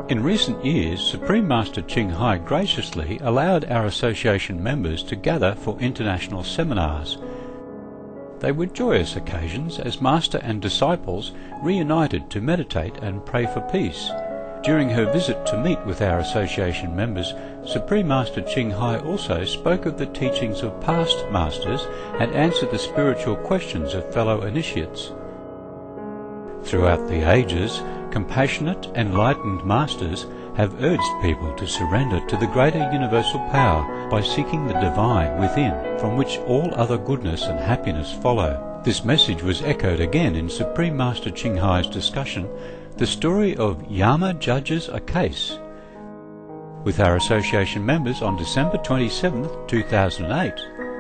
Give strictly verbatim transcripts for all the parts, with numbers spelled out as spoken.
In recent years, Supreme Master Ching Hai graciously allowed our association members to gather for international seminars. They were joyous occasions as Master and disciples reunited to meditate and pray for peace. During her visit to meet with our association members, Supreme Master Ching Hai also spoke of the teachings of past masters and answered the spiritual questions of fellow initiates. Throughout the ages, compassionate, enlightened masters have urged people to surrender to the greater universal power by seeking the divine within, from which all other goodness and happiness follow. This message was echoed again in Supreme Master Ching Hai's discussion, The Story of Yama Judges a Case, with our association members on December twenty-seventh, two thousand eight.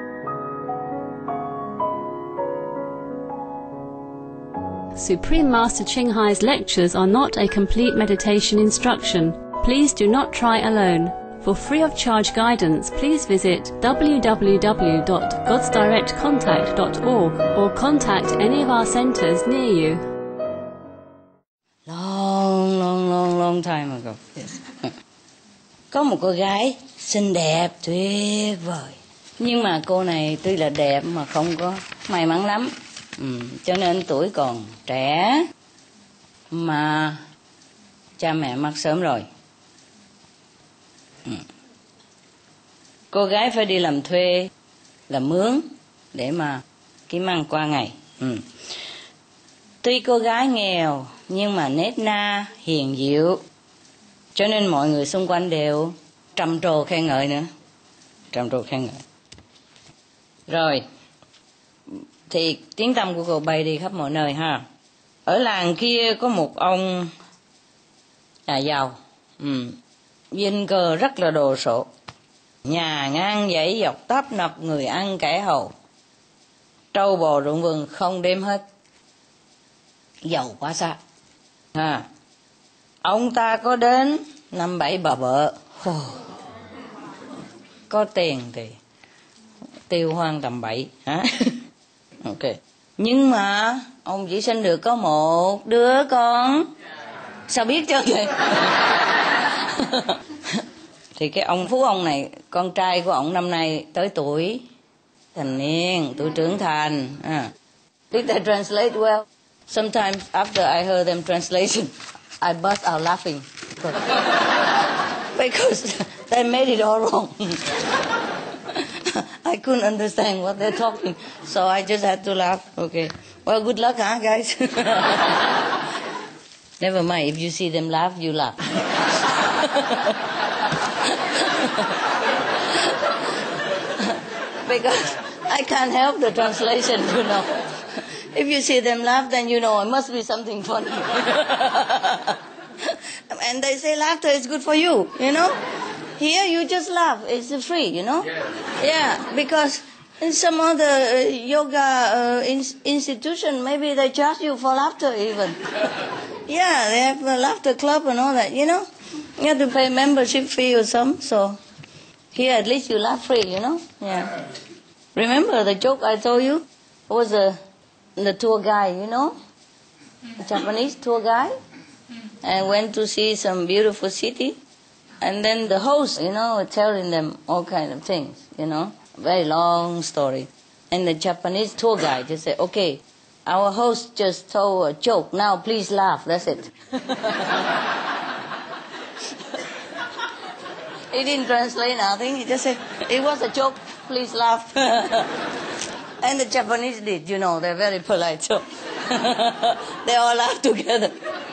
Supreme Master Ching Hai's lectures are not a complete meditation instruction. Please do not try alone. For free of charge guidance, please visit w w w dot gods direct contact dot org or contact any of our centers near you. Long, long, long, long time ago. Yes. Có một cô gái xinh đẹp tuyệt vời. Nhưng mà cô này tuy là đẹp mà không có may mắn lắm. Ừ, cho nên tuổi còn trẻ mà cha mẹ mất sớm rồi. Ừ. Cô gái phải đi làm thuê, làm mướn để mà kiếm ăn qua ngày. Ừ. Tuy cô gái nghèo nhưng mà nết na, hiền dịu, cho nên mọi người xung quanh đều trầm trồ khen ngợi nữa. Trầm trồ khen ngợi. Rồi, thì tiếng tăm của cô bay đi khắp mọi nơi ha. Ở làng kia có một ông nhà giàu, ừ, dinh cơ rất là đồ sộ, nhà ngang dãy dọc tấp nập, người ăn kẻ hầu, trâu bò ruộng vườn không đếm hết, giàu quá xa. À, ông ta có đến năm bảy bà vợ, oh, có tiền thì tiêu hoang tầm bậy hả? Ok. Nhưng mà ông chỉ sinh được có một đứa con. Sao biết chứ vậy? Thì cái ông phú ông này, con trai của ông năm nay tới tuổi thành niên, tuổi trưởng thành. À. Did they translate well? Sometimes after I heard them translation, I burst out laughing because they made it all wrong. I couldn't understand what they're talking, so I just had to laugh. Okay. Well, good luck, huh, guys? Never mind. If you see them laugh, you laugh. Because I can't help the translation, you know. If you see them laugh, then you know it must be something funny. And they say laughter is good for you, you know. Here you just laugh. It's free, you know. Yeah, yeah, because in some other uh, yoga uh, in institution, maybe they charge you for laughter even. Yeah, they have a laughter club and all that, you know. You have to pay membership fee or something, so here at least you laugh free, you know. Yeah. Remember the joke I told you? It was a, the tour guide, you know, a Japanese tour guide, and went to see some beautiful city. And then the host, you know, telling them all kind of things, you know, very long story. And the Japanese tour guide just said, okay, our host just told a joke, now please laugh, that's it. He didn't translate nothing, he just said, it was a joke, please laugh. And the Japanese did, you know, they're very polite, so they all laughed together.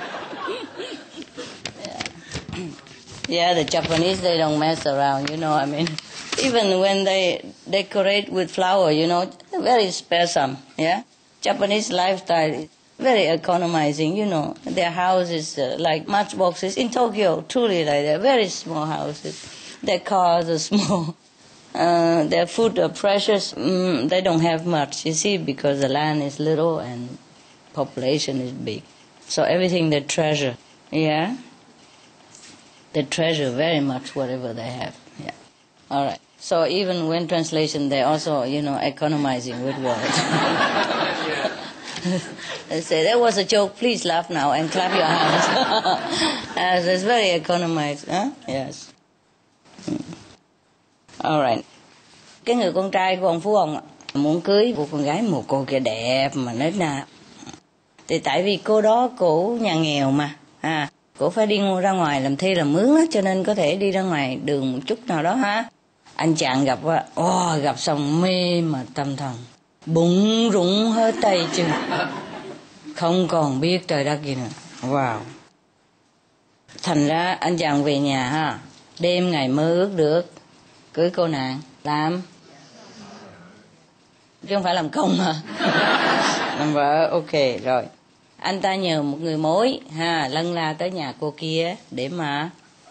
Yeah, the Japanese, they don't mess around, you know, I mean, even when they decorate with flower, you know, very sparsome, yeah? Japanese lifestyle is very economizing, you know. Their houses uh, like matchboxes in Tokyo, truly like that, very small houses. Their cars are small. Uh, their food are precious. Mm, they don't have much, you see, because the land is little and population is big. So everything they treasure, yeah? They treasure very much whatever they have. Yeah. All right. So even when translation, they also, you know, economizing with words. Say that was a joke. Please laugh now and clap your hands. uh, it's very economized. Huh? Yes. All right. Cái người con trai của ông Phú Ông muốn cưới một con gái, một cô kia đẹp mà nết na. Thì tại vì cô đó cổ nhà nghèo mà, à, cổ phải đi ra ngoài làm thuê làm mướn á, cho nên có thể đi ra ngoài đường một chút nào đó ha. Anh chàng gặp á, oh, gặp xong mê mà tâm thần, bụng rụng hơi tay chân, không còn biết trời đất gì nữa. Wow. Thành ra anh chàng về nhà ha, đêm ngày mơ ước được cưới cô nàng làm, chứ không phải làm công mà. Làm vợ. Ok rồi. Anh ta nhờ một người mối ha lân la tới nhà cô kia để mà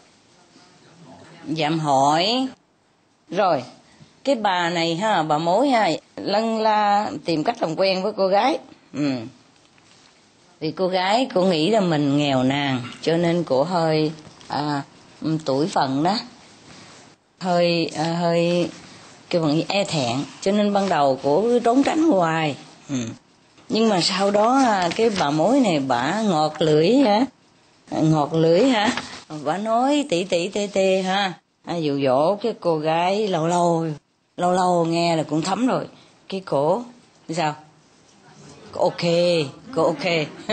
dạm hỏi. Rồi cái bà này ha, bà mối ha, lân la tìm cách làm quen với cô gái. Ừ. Vì cô gái cô nghĩ là mình nghèo nàn, cho nên cô hơi à, tuổi phận đó, hơi à, hơi cái phần e thẹn, cho nên ban đầu cô cứ trốn tránh hoài. Ừ. Nhưng mà sau đó cái bà mối này bả ngọt lưỡi hả, ngọt lưỡi hả, bả nói tỉ tỉ tê tê ha, à, dụ dỗ cái cô gái lâu lâu lâu lâu nghe là cũng thấm rồi. Cái cổ sao ok, cô ok.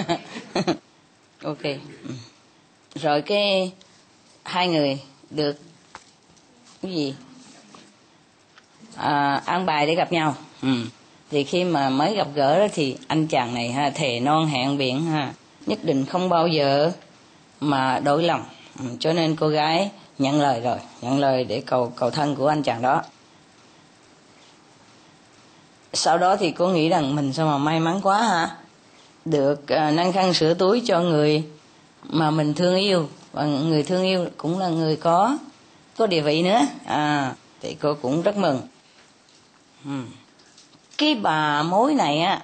Ok. Rồi cái hai người được cái gì à, ăn bài để gặp nhau. Ừ. Thì khi mà mới gặp gỡ đó thì anh chàng này ha thề non hẹn biển ha, nhất định không bao giờ mà đổi lòng. Ừ. Cho nên cô gái nhận lời rồi, nhận lời để cầu cầu thân của anh chàng đó. Sau đó thì cô nghĩ rằng mình sao mà may mắn quá ha, được uh, nâng khăn sửa túi cho người mà mình thương yêu, và người thương yêu cũng là người có có địa vị nữa. À, thì cô cũng rất mừng. Hmm. Cái bà mối này á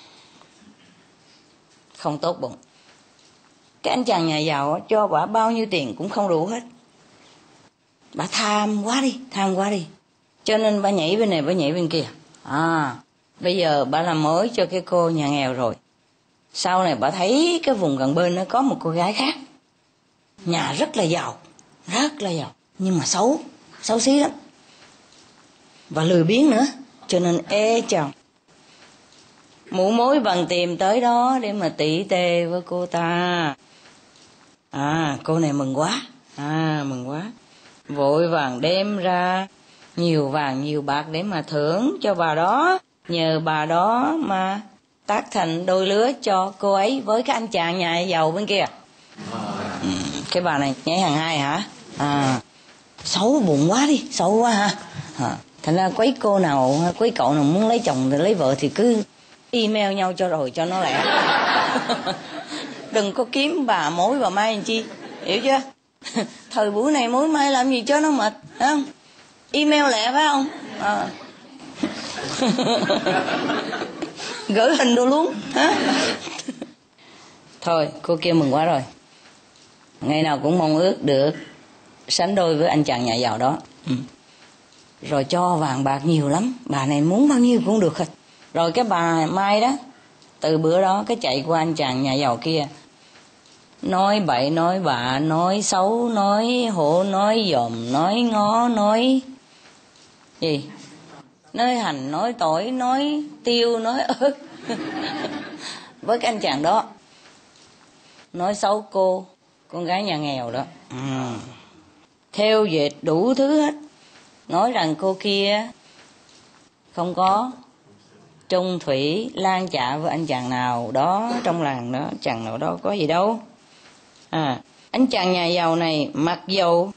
không tốt bụng. Cái anh chàng nhà giàu á, cho bà bao nhiêu tiền cũng không đủ hết. Bà tham quá đi, tham quá đi. Cho nên bà nhảy bên này, bà nhảy bên kia. À, bây giờ bà làm mới cho cái cô nhà nghèo rồi. Sau này bà thấy cái vùng gần bên nó có một cô gái khác, nhà rất là giàu, rất là giàu, nhưng mà xấu, xấu xí lắm, và lười biếng nữa, cho nên ê chồng. Mụ mối bằng tìm tới đó để mà tỉ tê với cô ta. À, cô này mừng quá, à mừng quá, vội vàng đem ra nhiều vàng nhiều bạc để mà thưởng cho bà đó, nhờ bà đó mà tác thành đôi lứa cho cô ấy với cái anh chàng nhà giàu bên kia. Ừ, cái bà này nhảy hàng hai hả? À, xấu bụng quá đi, xấu quá ha. À, thành ra quấy cô nào, quấy cậu nào muốn lấy chồng thì lấy vợ thì cứ email nhau cho rồi cho nó lẹ. Đừng có kiếm bà mối bà mai làm chi, hiểu chưa? Thời buổi này mối mai làm gì cho nó mệt, phải không? Email lẹ phải không? À. Gửi hình đồ luôn hả? Thôi cô kia mừng quá rồi, ngày nào cũng mong ước được sánh đôi với anh chàng nhà giàu đó. Ừ. Rồi cho vàng bạc nhiều lắm, bà này muốn bao nhiêu cũng được hết. Rồi cái bà Mai đó, từ bữa đó cái chạy qua anh chàng nhà giàu kia, nói bậy nói bạ, nói xấu, nói hổ, nói dòm, nói ngó, nói gì, nói hành, nói tỏi, nói tiêu, nói ớt. Với cái anh chàng đó, nói xấu cô, con gái nhà nghèo đó. Ừ. Theo dệt đủ thứ hết, nói rằng cô kia không có trung thủy lan chạ với anh chàng nào đó trong làng đó, chàng nào đó có gì đâu. À, anh chàng nhà giàu này mặc dầu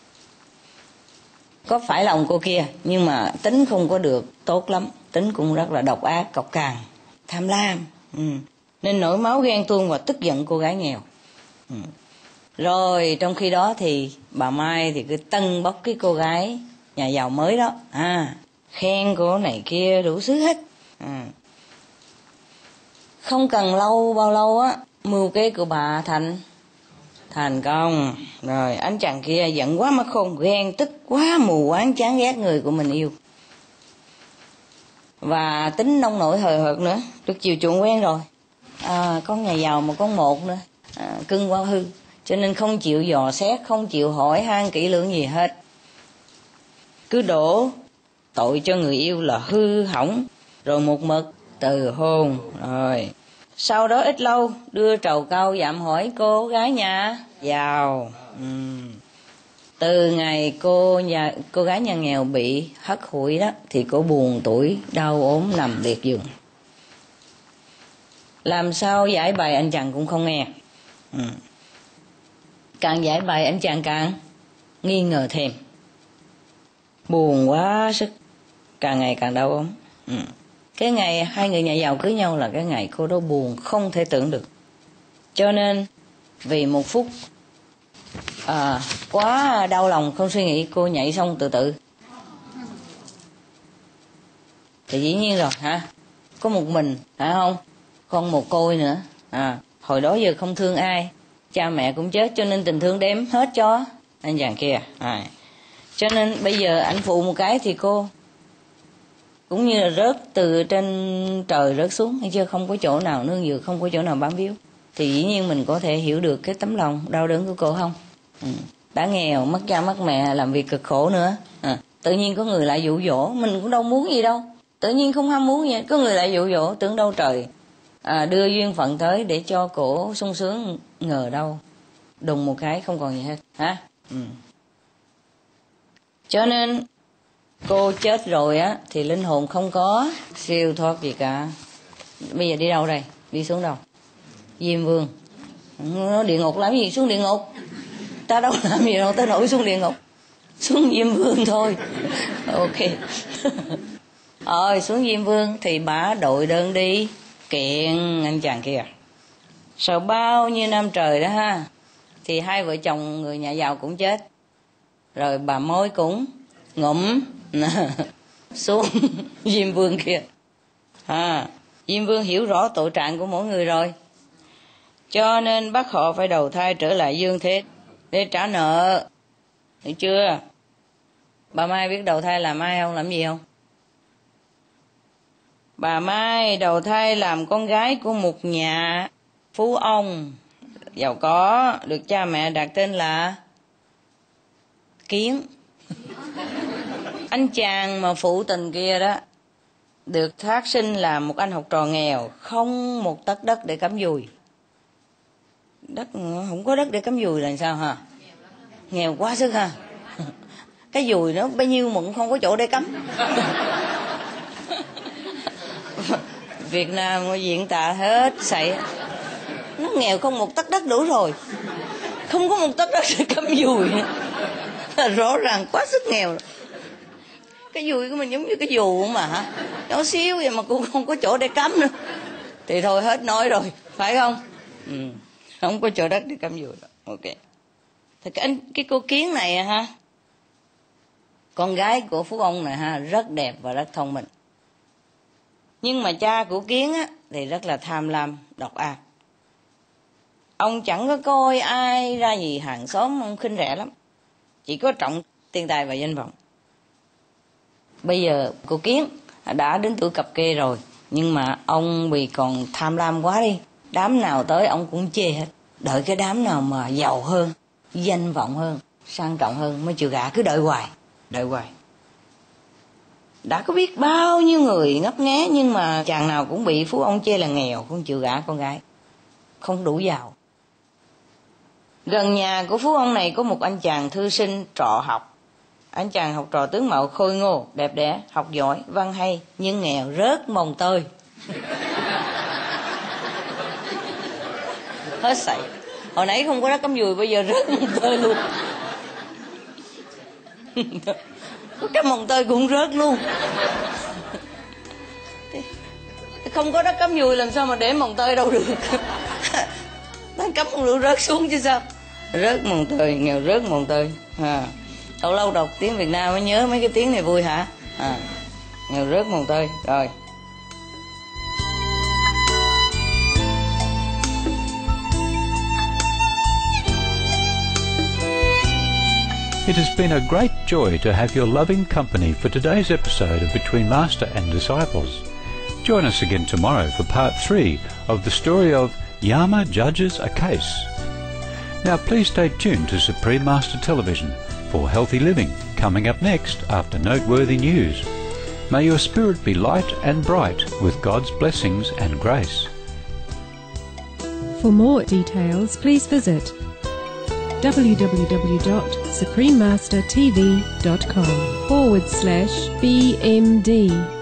có phải lòng cô kia, nhưng mà tính không có được tốt lắm, tính cũng rất là độc ác, cọc cằn, tham lam. Ừ. Nên nổi máu ghen tuông và tức giận cô gái nghèo. Ừ. Rồi trong khi đó thì bà Mai thì cứ tâng bốc cái cô gái nhà giàu mới đó, à, khen cô này kia đủ thứ hết. À. Không cần lâu bao lâu á, mưu kế của bà thành thành công. Rồi anh chàng kia giận quá mất khôn, ghen tức quá mù quáng, chán ghét người của mình yêu, và tính nông nổi hời hợt nữa, được chiều chuộng quen rồi, à, con nhà giàu mà con một nữa, à, cưng quá hư, cho nên không chịu dò xét, không chịu hỏi han kỹ lưỡng gì hết, cứ đổ tội cho người yêu là hư hỏng, rồi một mực từ hôn. Rồi sau đó ít lâu đưa trầu cau dạm hỏi cô gái nhà giàu. uhm. Từ ngày cô nhà cô gái nhà nghèo bị hất hủi đó thì cô buồn tủi, đau ốm nằm liệt giường. Làm sao giải bày anh chàng cũng không nghe. uhm. Càng giải bày anh chàng càng nghi ngờ thêm, buồn quá sức, càng ngày càng đau ốm. uhm. Cái ngày hai người nhà giàu cưới nhau là cái ngày cô đó buồn không thể tưởng được. Cho nên vì một phút à, quá đau lòng không suy nghĩ, cô nhảy xong tự tử. Thì dĩ nhiên rồi hả, có một mình phải không, con một côi nữa, à, hồi đó giờ không thương ai, cha mẹ cũng chết, cho nên tình thương đem hết cho anh chàng kia. à. Cho nên bây giờ anh phụ một cái thì cô cũng như là rớt từ trên trời rớt xuống, hay chưa, không có chỗ nào nương dựa, không có chỗ nào bám víu. Thì dĩ nhiên mình có thể hiểu được cái tấm lòng đau đớn của cô không. ừ. Đã nghèo, mất cha mất mẹ, làm việc cực khổ nữa, à, tự nhiên có người lại dụ dỗ, mình cũng đâu muốn gì đâu, tự nhiên không ham muốn gì, có người lại dụ dỗ, tưởng đâu trời à, đưa duyên phận tới để cho cổ sung sướng, ngờ đâu đùng một cái không còn gì hết hả. ừ. Cho nên cô chết rồi á thì linh hồn không có siêu thoát gì cả. Bây giờ đi đâu đây, đi xuống đâu? Diêm Vương. Nó địa ngục làm gì, xuống địa ngục, ta đâu làm gì đâu tới nổi xuống địa ngục, xuống Diêm Vương thôi. Ok. Rồi xuống Diêm Vương thì bà đội đơn đi kiện anh chàng kia. Sau bao nhiêu năm trời đó ha, thì hai vợ chồng người nhà giàu cũng chết, rồi bà mối cũng ngụm xuống Diêm Vương kia. à, Diêm Vương hiểu rõ tội trạng của mỗi người rồi, cho nên bắt họ phải đầu thai trở lại dương thế để trả nợ, được chưa? Bà Mai biết đầu thai làm ai không, làm gì không? Bà Mai đầu thai làm con gái của một nhà phú ông giàu có, được cha mẹ đặt tên là Kiến. Anh chàng mà phụ tình kia đó được thác sinh là một anh học trò nghèo, không một tấc đất để cắm dùi. Đất không có đất để cắm dùi là sao hả? Nghèo quá sức ha. Cái dùi nó bao nhiêu mà cũng không có chỗ để cắm. Việt Nam diễn tả hết sậy, nó nghèo không một tấc đất đủ rồi, không có một tấc đất để cắm dùi. Rõ ràng quá sức nghèo rồi. Cái dùi của mình giống như cái dù mà hả, nhỏ xíu vậy mà cũng không có chỗ để cắm nữa, thì thôi hết nói rồi, phải không? ừ. Không có chỗ đất để cắm dùi rồi. Ok. Thì cái, anh, cái cô Kiến này ha, con gái của phú ông này ha, rất đẹp và rất thông minh. Nhưng mà cha của Kiến á thì rất là tham lam, độc ác. Ông chẳng có coi ai ra gì, hàng xóm ông khinh rẻ lắm, chỉ có trọng tiền tài và danh vọng. Bây giờ cô Kiến đã đến tuổi cập kê rồi, nhưng mà ông vì còn tham lam quá đi, đám nào tới ông cũng chê hết. Đợi cái đám nào mà giàu hơn, danh vọng hơn, sang trọng hơn mới chịu gả, cứ đợi hoài, đợi hoài. Đã có biết bao nhiêu người ngấp nghé, nhưng mà chàng nào cũng bị phú ông chê là nghèo, không chịu gả con gái, không đủ giàu. Gần nhà của phú ông này có một anh chàng thư sinh trọ học. Anh chàng học trò tướng mạo khôi ngô, đẹp đẽ, học giỏi, văn hay, nhưng nghèo rớt mồng tơi. Hết sảy. Hồi nãy không có đất cắm dùi, bây giờ rớt mồng tơi luôn. Cái mồng tơi cũng rớt luôn. Không có đất cắm dùi làm sao mà để mồng tơi đâu được. Nó cắm không được, rớt xuống chứ sao. Rớt mồng tơi, nghèo rớt mồng tơi. À. Lâu lâu đọc tiếng Việt Nam mới nhớ mấy cái tiếng này vui hả? À, nghèo rớt mồng tơi. Rồi. It has been a great joy to have your loving company for today's episode of Between Master and Disciples. Join us again tomorrow for part three of the story of Yama Judges a Case. Now please stay tuned to Supreme Master Television for Healthy Living, coming up next after Noteworthy News. May your spirit be light and bright with God's blessings and grace. For more details, please visit w w w dot supreme master t v dot com forward slash B M D.